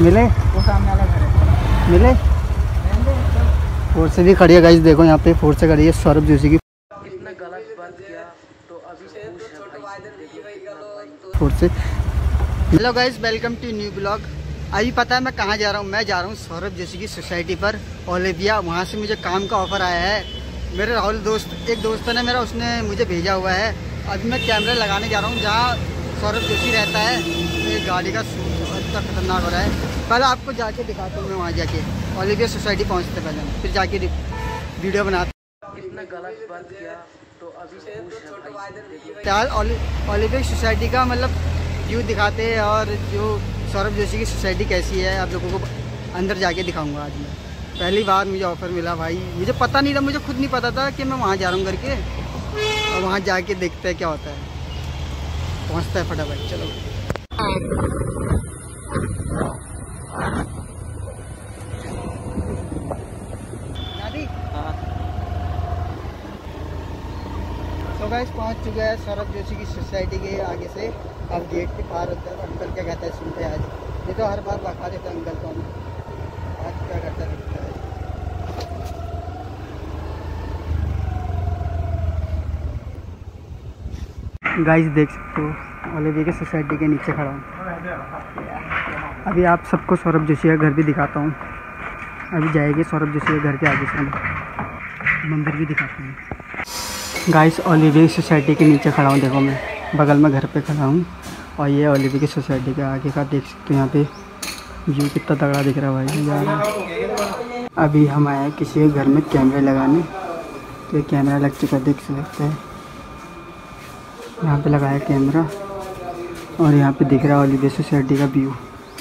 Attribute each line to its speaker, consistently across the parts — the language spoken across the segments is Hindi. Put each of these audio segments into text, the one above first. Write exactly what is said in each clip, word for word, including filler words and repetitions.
Speaker 1: मिले
Speaker 2: वो सामने वाला घर है।
Speaker 1: मिले फोर्स से भी खड़ी है गाइस, देखो यहाँ पे फोर्स से खड़ी है सौरभ जोशी की।
Speaker 2: कितना गलत बात किया तो अभी
Speaker 1: फोर्स से। Hello guys, welcome to new blog. अभी पता है मैं कहाँ जा रहा हूँ? मैं जा रहा हूँ सौरभ जोशी की सोसाइटी पर ओलिविया। वहाँ से मुझे काम का ऑफर आया है। मेरे राहुल दोस्त, एक दोस्त ने मेरा, उसने मुझे भेजा हुआ है। अभी मैं कैमरा लगाने जा रहा हूँ जहाँ सौरभ जोशी रहता है। मेरी गाड़ी का शूट इतना खतरनाक हो रहा है। पहले आपको जाके दिखाता हूँ मैं वहाँ जाके ओलिविया सोसाइटी पहुँचते पहले, फिर जाके वीडियो बनाता।
Speaker 2: कितना गलत बात किया तो अभी
Speaker 1: फिलहाल ओलिविया सोसाइटी का मतलब व्यू दिखाते हैं और जो सौरभ जोशी की सोसाइटी कैसी है आप लोगों को अंदर जाके दिखाऊंगा। आज मैं पहली बार मुझे ऑफ़र मिला भाई, मुझे पता नहीं था, मुझे खुद नहीं पता था कि मैं वहाँ जा रहा हूँ करके। और वहाँ जाके देखते हैं क्या होता है। पहुँचता है फटाफट, चलो। दादी तो गाइस पहुँच चुका है सौरभ जोशी की सोसाइटी के आगे से। अब गेट के पार होता है। अंकल क्या कहता है सुनते हैं आज। ये तो हर बार बता देता है अंकल को, आज क्या करता है। गाइस देख सकते हो ओलिविया के सोसाइटी के नीचे खड़ा हूँ। अभी आप सबको सौरभ जोशी का घर भी दिखाता हूँ। अभी जाएंगे सौरभ जोशी के घर के आगे से, मंदिर भी दिखाते हैं। गाइस ओलिविया की सोसाइटी के नीचे खड़ा हूँ, देखो मैं बगल में घर पे खड़ा हूँ। और ये ओलिविया की सोसाइटी के आगे का देख सकते हो, यहाँ पे व्यू कितना तगड़ा दिख रहा है भाई। जा रहा है। अभी हम आए हैं किसी के घर में कैमरे लगाने, तो ये कैमरा लग चुका है, देख सकते हैं। यहाँ पे लगाया कैमरा और यहाँ पे दिख रहा है ओलिविया सोसाइटी का व्यू।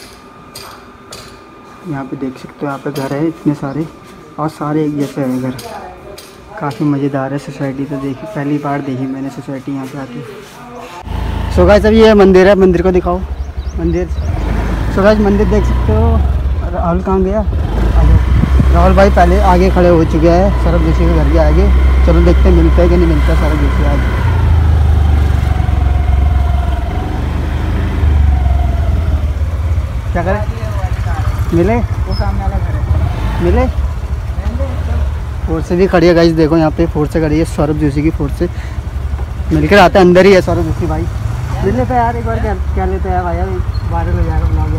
Speaker 1: यहाँ पे देख सकते हो, यहाँ पे घर है इतने सारे और सारे एक जैसे है घर। काफ़ी मज़ेदार है सोसाइटी। तो देखी, पहली बार देखी मैंने सोसाइटी यहाँ पे आके। सो गाइस अभी ये मंदिर है, मंदिर को दिखाओ मंदिर। सो गाइस मंदिर देख सकते हो। राहुल कहाँ गया? राहुल भाई पहले आगे खड़े हो चुके हैं सौरभ जोशी के घर के आगे। चलो देखते हैं मिलता है कि नहीं मिलता सौरभ जोशी आज। क्या करें? मिले
Speaker 2: वो सामने वाला घर है।
Speaker 1: मिले फोर्स से भी खड़ी है गाइस, देखो यहाँ पे फोर्स से खड़ी है सौरभ जोशी की। फोर्स से मिलकर आते हैं, अंदर ही है सौरभ जोशी भाई। मिल लेते यार एक बार, क्या क्या लेते हैं भाई, वायरल हो जाएगा ब्लॉग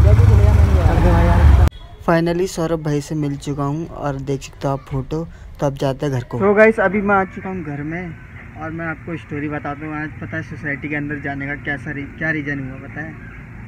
Speaker 1: यार। फाइनली सौरभ भाई से मिल चुका हूँ और देख सकते हो आप फोटो। तो अब जाते हैं घर को। तो गाइस अभी मैं आ चुका हूँ घर में और मैं आपको स्टोरी बताता हूँ। आज पता है सोसाइटी के अंदर जाने का कैसा री, क्या रीज़न हुआ पता है?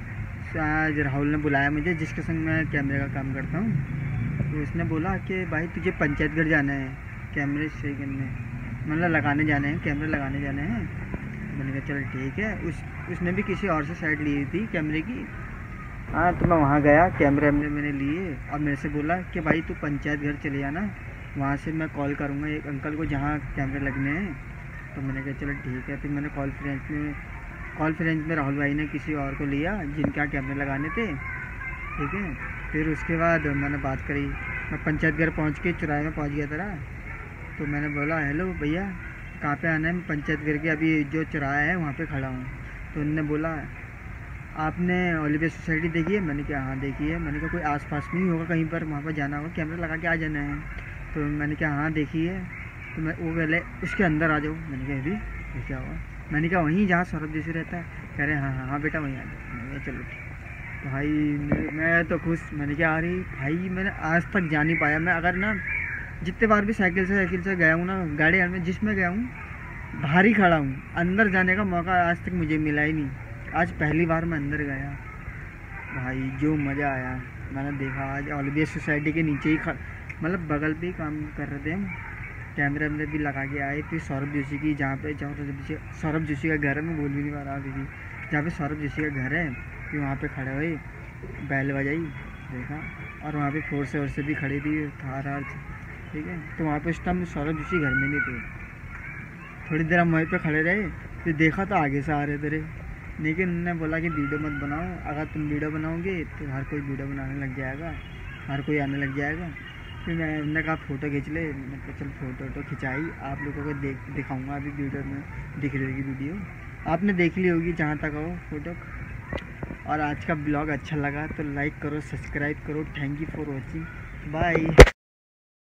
Speaker 1: आज राहुल ने बुलाया मुझे, जिसके संग मैं कैमरे का काम करता हूँ। तो उसने बोला कि भाई तुझे पंचायत घर जाना है कैमरे सही करने, मतलब लगाने जाने हैं, कैमरे लगाने जाने हैं। मैंने कहा चल ठीक है। उस उसने भी किसी और से साइड ली थी कैमरे की। हाँ तो मैं वहाँ गया, कैमरे वैमरे मैंने लिए और मेरे से बोला कि भाई तू पंचायत घर चले जाना, वहाँ से मैं कॉल करूँगा एक अंकल को जहाँ कैमरे लगने हैं। तो मैंने कहा चलो ठीक है। फिर मैंने कॉन्फ्रेंस में कॉन्फ्रेंस में राहुल भाई ने किसी और को लिया जिनके यहाँ कैमरे लगाने थे, ठीक है। फिर उसके बाद मैंने बात करी। मैं पंचायत घर पहुँच के चौराहे में पहुँच गया था। तो मैंने बोला हेलो भैया कहाँ पे आना है? मैं पंचायत घर के अभी जो चौराहा है वहाँ पे खड़ा हूँ। तो उन्होंने बोला आपने ओलिविया सोसाइटी देखी है? मैंने कहा हाँ देखी है। मैंने कहा कोई आसपास में ही होगा कहीं पर, वहाँ पर जाना होगा, कैमरा लगा के आ जाना है। तो मैंने कहा हाँ देखी है। तो मैं वो पहले उसके अंदर आ जाऊँ। मैंने कहा अभी क्या हुआ? मैंने कहा वहीं जहाँ सौरभ जोशी रहता है। कह रहे हाँ हाँ हाँ बेटा वहीं आ जाओ। मैंने कहा चलो ठीक। भाई मैं तो खुश। मैंने कहा अरे भाई मैंने आज तक जा नहीं पाया। मैं अगर ना जितने बार भी साइकिल से साइकिल से गया हूँ ना, गाड़ी में जिसमें गया हूँ बाहर ही खड़ा हूँ, अंदर जाने का मौका आज तक मुझे मिला ही नहीं। आज पहली बार मैं अंदर गया भाई, जो मज़ा आया मैंने देखा। आज ओलिविया सोसाइटी के नीचे ही मतलब बगल पे ही काम कर रहे थे हम, कैमरे वैमरे भी लगा के आए। फिर सौरभ जोशी की जहाँ पे जहाँ सौरभ जोशी का घर है, मैं बोल भी नहीं पा रहा थी, जहाँ पे सौरभ जोशी का घर है। फिर वहाँ पे खड़े हुए, बैल बजाई, देखा। और वहाँ पे फोर्स वोर्स भी खड़ी थी, थार हार, ठीक है। तो वहाँ पे उस टाइम सौरभ जोशी घर में नहीं थे। थोड़ी देर हम वहीं पे खड़े रहे, फिर देखा तो आगे से आ रहे थे। लेकिन उन्होंने बोला कि वीडियो मत बनाओ, अगर तुम वीडियो बनाओगे तो हर कोई वीडियो बनाने लग जाएगा, हर कोई आने लग जाएगा। फिर मैं उन्होंने कहा फ़ोटो खींच ले। मैंने कहा चल फ़ोटो वोटो खिंचाई, आप लोगों को देख दिखाऊंगा अभी वीडियो में, दिख रही होगी वीडियो, आपने देख ली होगी जहाँ तक हो फ़ोटो। और आज का ब्लॉग अच्छा लगा तो लाइक करो, सब्सक्राइब करो। Thank you for watching, bye.